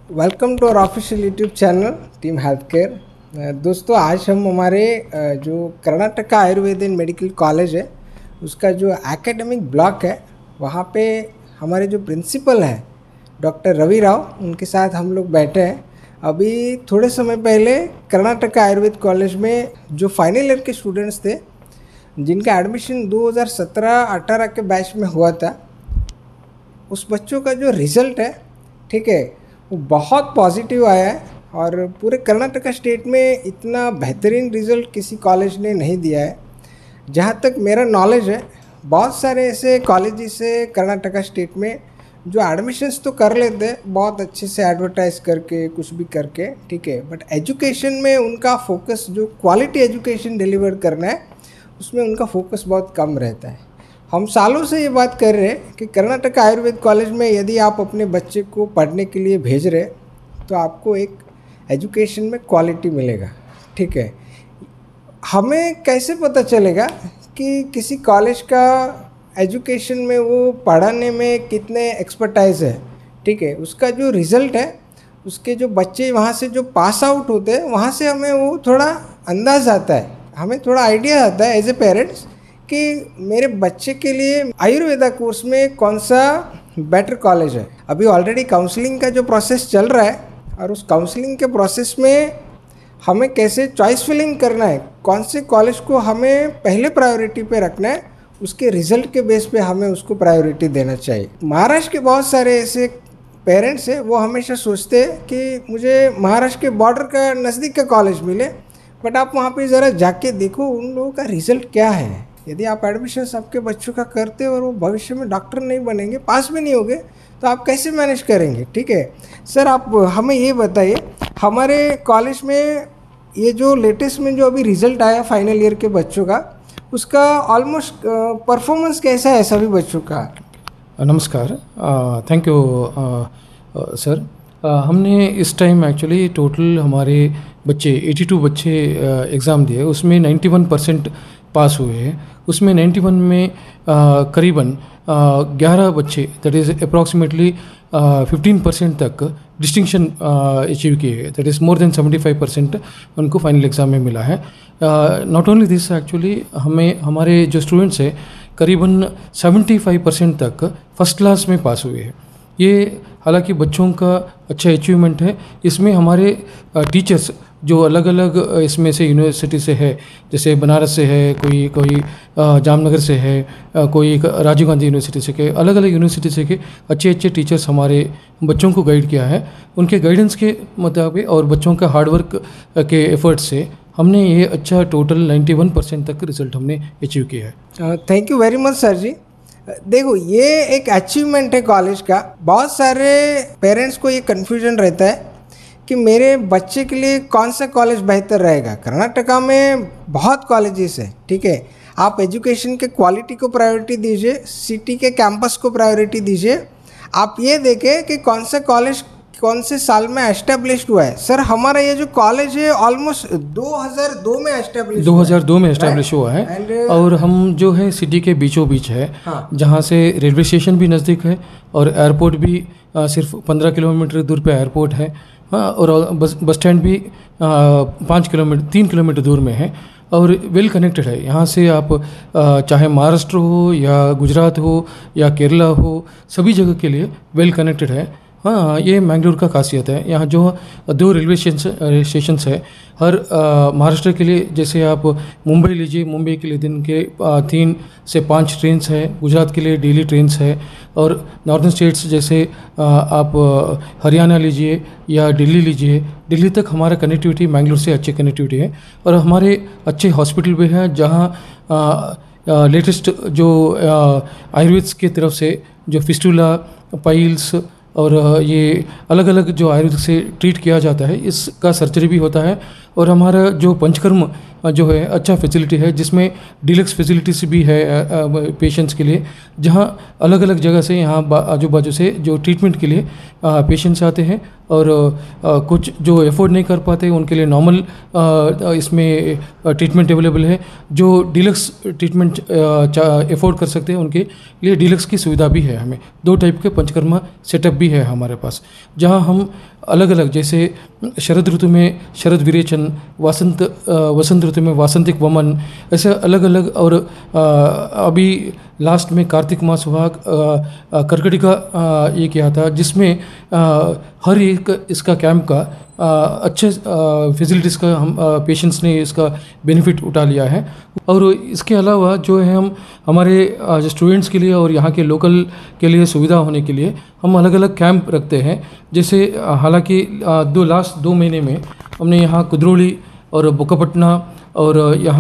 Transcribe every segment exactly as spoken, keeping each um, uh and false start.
Welcome to our official YouTube channel team health care. दोस्तों, आज हम हमारे जो Karnataka Ayurveda and medical college है उसका जो एकेडमिक ब्लॉक है वहाँ पे हमारे जो प्रिंसिपल हैं डॉक्टर रवि राव, उनके साथ हम लोग बैठे हैं। अभी थोड़े समय पहले कर्नाटका आयुर्वेद कॉलेज में जो फाइनल ईयर के स्टूडेंट्स थे जिनका एडमिशन दो हज़ार सत्रह अठारह के बैच में हुआ था, उस बच्चों का जो रिज़ल्ट है, ठीक है, वो बहुत पॉजिटिव आया है। और पूरे कर्नाटका स्टेट में इतना बेहतरीन रिज़ल्ट किसी कॉलेज ने नहीं दिया है। जहाँ तक मेरा नॉलेज है, बहुत सारे ऐसे कॉलेजेस है कर्नाटका स्टेट में जो एडमिशन्स तो कर लेते हैं बहुत अच्छे से एडवर्टाइज करके, कुछ भी करके, ठीक है, बट एजुकेशन में उनका फोकस, जो क्वालिटी एजुकेशन डिलीवर करना है, उसमें उनका फोकस बहुत कम रहता है। हम सालों से ये बात कर रहे हैं कि कर्नाटका आयुर्वेद कॉलेज में यदि आप अपने बच्चे को पढ़ने के लिए भेज रहे तो आपको एक एजुकेशन में क्वालिटी मिलेगा, ठीक है। हमें कैसे पता चलेगा कि किसी कॉलेज का एजुकेशन में वो पढ़ाने में कितने एक्सपर्टाइज है, ठीक है, उसका जो रिज़ल्ट है, उसके जो बच्चे वहाँ से जो पास आउट होते हैं वहाँ से हमें वो थोड़ा अंदाज़ आता है, हमें थोड़ा आइडिया आता है एज ए पेरेंट्स कि मेरे बच्चे के लिए आयुर्वेदा कोर्स में कौन सा बेटर कॉलेज है। अभी ऑलरेडी काउंसलिंग का जो प्रोसेस चल रहा है और उस काउंसलिंग के प्रोसेस में हमें कैसे चॉइस फिलिंग करना है, कौन से कॉलेज को हमें पहले प्रायोरिटी पे रखना है, उसके रिज़ल्ट के बेस पे हमें उसको प्रायोरिटी देना चाहिए। महाराष्ट्र के बहुत सारे ऐसे पेरेंट्स हैं, वो हमेशा सोचते हैं कि मुझे महाराष्ट्र के बॉर्डर का नज़दीक का कॉलेज मिले, बट आप वहाँ पे ज़रा जाके देखो उन लोगों का रिज़ल्ट क्या है। यदि आप एडमिशन सबके बच्चों का करते हो और वो भविष्य में डॉक्टर नहीं बनेंगे, पास भी नहीं होंगे, तो आप कैसे मैनेज करेंगे, ठीक है। सर, आप हमें ये बताइए, हमारे कॉलेज में ये जो लेटेस्ट में जो अभी रिज़ल्ट आया फाइनल ईयर के बच्चों का, उसका ऑलमोस्ट परफॉर्मेंस कैसा है सभी बच्चों का? नमस्कार, थैंक यू सर। हमने इस टाइम एक्चुअली टोटल हमारे बच्चे बयासी बच्चे एग्ज़ाम दिए, उसमें इक्यानवे परसेंट पास हुए हैं। उसमें इक्यानवे में uh, करीबन ग्यारह uh, बच्चे, that is approximately fifteen percent तक डिस्टिंक्शन अचीव किए हैं, that is more than seventy five percent उनको फाइनल एग्ज़ाम में मिला है। नॉट ओनली दिस, एक्चुअली हमें हमारे जो स्टूडेंट्स हैं करीबन पचहत्तर परसेंट तक फर्स्ट क्लास में पास हुए हैं। ये हालांकि बच्चों का अच्छा अचीवमेंट है। इसमें हमारे टीचर्स जो अलग अलग इसमें से यूनिवर्सिटी से है, जैसे बनारस से है, कोई कोई जामनगर से है, कोई राजीव गांधी यूनिवर्सिटी से के, अलग अलग यूनिवर्सिटी से के अच्छे अच्छे टीचर्स हमारे बच्चों को गाइड किया है। उनके गाइडेंस के मुताबिक और बच्चों का हार्डवर्क के एफर्ट से हमने ये अच्छा टोटल इक्यानवे परसेंट तक रिजल्ट हमने अचीव किया है। Thank you very much sir ji. देखो, ये एक अचीवमेंट है कॉलेज का। बहुत सारे पेरेंट्स को ये कन्फ्यूजन रहता है कि मेरे बच्चे के लिए कौन सा कॉलेज बेहतर रहेगा। कर्नाटका में बहुत कॉलेजेस है, ठीक है, आप एजुकेशन के क्वालिटी को प्रायोरिटी दीजिए, सिटी के कैंपस को प्रायोरिटी दीजिए। आप ये देखें कि कौन सा कॉलेज कौन से साल में एस्टेब्लिश्ड हुआ है। सर, हमारा ये जो कॉलेज है ऑलमोस्ट दो हज़ार दो में एस्टेब्लिश दो हज़ार दो में एस्टेब्लिश हुआ है। And, और हम जो है सिटी के बीचों बीच है, हाँ, जहाँ से रेलवे स्टेशन भी नज़दीक है और एयरपोर्ट भी आ, सिर्फ पंद्रह किलोमीटर दूर पे एयरपोर्ट है, हाँ, और बस बस स्टैंड भी पाँच किलोमीटर तीन किलोमीटर दूर में है और वेल कनेक्टेड है। यहाँ से आप आ, चाहे महाराष्ट्र हो या गुजरात हो या केरला हो, सभी जगह के लिए वेल कनेक्टेड है। हाँ, ये मैंगलोर का खासियत है। यहाँ जो दो रेलवे स्टेशन स्टेशंस है हर महाराष्ट्र के लिए, जैसे आप मुंबई लीजिए, मुंबई के लिए दिन के आ, तीन से पाँच ट्रेन्स है, गुजरात के लिए डेली ट्रेन्स है, और नॉर्दर्न स्टेट्स जैसे आ, आप हरियाणा लीजिए या दिल्ली लीजिए, दिल्ली तक हमारा कनेक्टिविटी मैंगलोर से अच्छी कनेक्टिविटी है। और हमारे अच्छे हॉस्पिटल भी हैं जहाँ लेटेस्ट जो आयुर्वेद की तरफ से जो फिस्टुला, पाइल्स और ये अलग अलग जो आयुर्वेद से ट्रीट किया जाता है, इसका सर्जरी भी होता है। और हमारा जो पंचकर्म जो है अच्छा फैसिलिटी है, जिसमें डिलक्स फैसिलिटीज भी है पेशेंट्स के लिए, जहाँ अलग अलग जगह से यहाँ आजू बाजू से जो ट्रीटमेंट के लिए पेशेंट्स आते हैं। और आ, कुछ जो एफोर्ड नहीं कर पाते उनके लिए नॉर्मल इसमें ट्रीटमेंट अवेलेबल है। जो डिलक्स ट्रीटमेंट एफोर्ड कर सकते हैं उनके लिए डिलक्स की सुविधा भी है। हमें दो टाइप के पंचकर्मा सेटअप भी है हमारे पास, जहां हम अलग अलग, जैसे शरद ऋतु में शरद विरेचन, वसंत वसंत ऋतु में वासंतिक वमन, ऐसे अलग अलग। और अभी लास्ट में कार्तिक मास हुआ, कर्कटिका ये किया था, जिसमें हर एक इसका कैंप का अच्छे फैसिलिटीज़ का हम पेशेंट्स ने इसका बेनिफिट उठा लिया है। और इसके अलावा जो है हम हमारे जो स्टूडेंट्स के लिए और यहाँ के लोकल के लिए सुविधा होने के लिए हम अलग अलग कैंप रखते हैं। जैसे हालांकि दो लास्ट दो महीने में हमने यहाँ कुद्रोली और बुक्कापटना और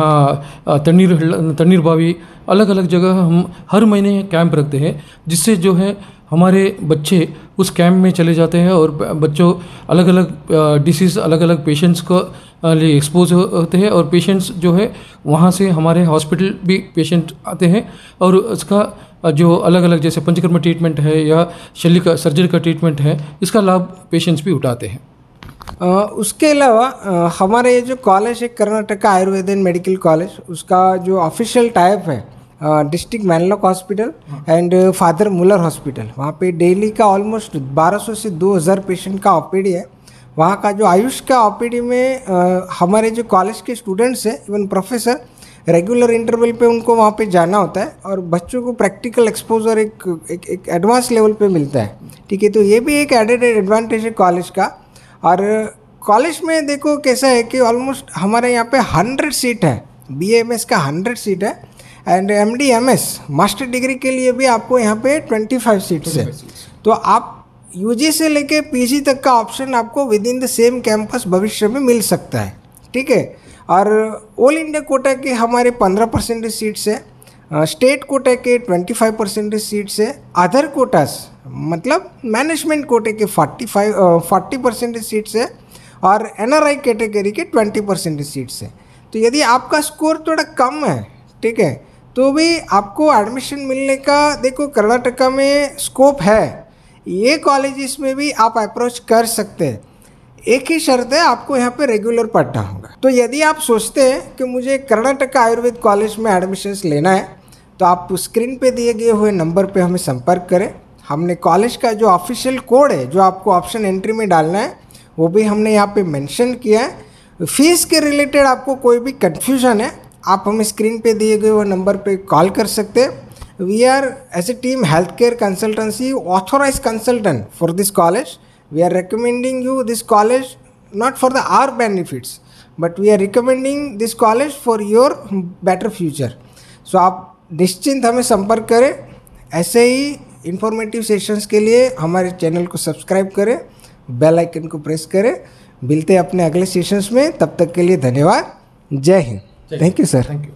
यहाँ तन्नीर तन्नीर बावी अलग अलग जगह हम हर महीने कैंप रखते हैं, जिससे जो है हमारे बच्चे उस कैंप में चले जाते हैं और बच्चों अलग अलग डिसीज़ अलग अलग पेशेंट्स को लिए एक्सपोज होते हैं। और पेशेंट्स जो है वहाँ से हमारे हॉस्पिटल भी पेशेंट आते हैं और उसका जो अलग अलग जैसे पंचकर्म ट्रीटमेंट है या शल्य का सर्जरी का ट्रीटमेंट है, इसका लाभ पेशेंट्स भी उठाते हैं। आ, उसके अलावा हमारे ये जो कॉलेज है Karnataka Ayurveda and medical college, उसका जो ऑफिशियल टाइप है district Wenlock hospital and father Muller hospital, वहाँ पे डेली का ऑलमोस्ट बारह सौ से दो हज़ार पेशेंट का ओपीडी है। वहाँ का जो आयुष का ओपीडी में आ, हमारे जो कॉलेज के स्टूडेंट्स हैं, इवन प्रोफेसर, रेगुलर इंटरवल पे उनको वहाँ पे जाना होता है और बच्चों को प्रैक्टिकल एक्सपोजर एक एक, एक एडवांस लेवल पे मिलता है। ठीक है, तो ये भी एक एडेड एडवांटेज है कॉलेज का। और कॉलेज में देखो कैसा है कि ऑलमोस्ट हमारे यहाँ पे हंड्रेड सीट है, बी एम एस का हंड्रेड सीट है and M D M S master degree के लिए भी आपको यहाँ पे पच्चीस सीट्स है। तो आप यू जी से लेके पी जी तक का ऑप्शन आपको within the same campus भविष्य में मिल सकता है। ठीक है, और ऑल इंडिया कोटा के हमारे पंद्रह परसेंटेज सीट्स है, स्टेट कोटा के पच्चीस परसेंटेज सीट्स है, अदर कोटास मतलब मैनेजमेंट कोटे के पैंतालीस चालीस परसेंटेज सीट्स है और एन आर आई कैटेगरी के बीस परसेंटेज सीट्स है। तो यदि आपका स्कोर थोड़ा कम है, ठीक है, तो भी आपको एडमिशन मिलने का देखो कर्नाटका में स्कोप है। ये कॉलेजेस में भी आप अप्रोच कर सकते हैं। एक ही शर्त है, आपको यहाँ पे रेगुलर पढ़ना होगा। तो यदि आप सोचते हैं कि मुझे कर्नाटका आयुर्वेद कॉलेज में एडमिशन्स लेना है, तो आप स्क्रीन पे दिए गए हुए नंबर पे हमें संपर्क करें। हमने कॉलेज का जो ऑफिशियल कोड है, जो आपको ऑप्शन एंट्री में डालना है, वो भी हमने यहाँ पे मेंशन किया है। फीस के रिलेटेड आपको कोई भी कन्फ्यूजन है, आप हमें स्क्रीन पे दिए गए हुए नंबर पे कॉल कर सकते हैं। We are as a team health care consultancy authorise consultant for this college. We are recommending you this college not for the our benefits, but we are recommending this college for your better future. So आप निश्चिंत हमें संपर्क करें। ऐसे ही informative sessions के लिए हमारे channel को सब्सक्राइब करें, बेल आइकन को प्रेस करें। मिलते हैं अपने अगले सेशंस में, तब तक के लिए धन्यवाद। जय Hind. Thank you sir. Thank you.